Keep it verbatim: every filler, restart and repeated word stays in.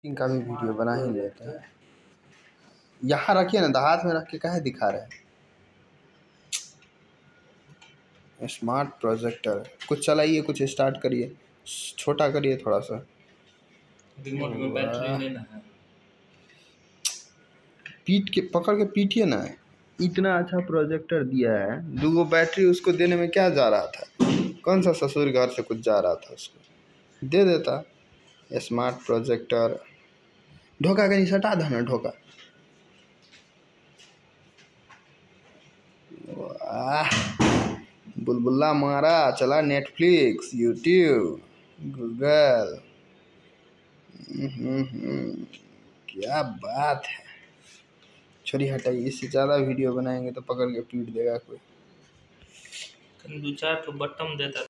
इनका भी वीडियो बना ही लेते हैं। यहाँ रखिए ना, हाथ में रख के काहे दिखा रहे हैं। स्मार्ट प्रोजेक्टर, कुछ चलाइए, कुछ स्टार्ट करिए, छोटा करिए थोड़ा सा। रिमोट में बैटरी नहीं ना है। पीट के पकड़ के पीटिए ना। इतना अच्छा प्रोजेक्टर दिया है, दो गो बैटरी उसको देने में क्या जा रहा था? कौन सा ससुर घर से कुछ जा रहा था? उसको दे देता स्मार्ट प्रोजेक्टर। ढोका कहीं सटा दो ना, ढोका। वाह, बुलबुल्ला मारा, चला नेटफ्लिक्स, यूट्यूब, गूगल। क्या बात है। छोरी हटाइए, इससे ज़्यादा वीडियो बनाएंगे तो पकड़ के पीट देगा कोई। दो चार तो बटन देता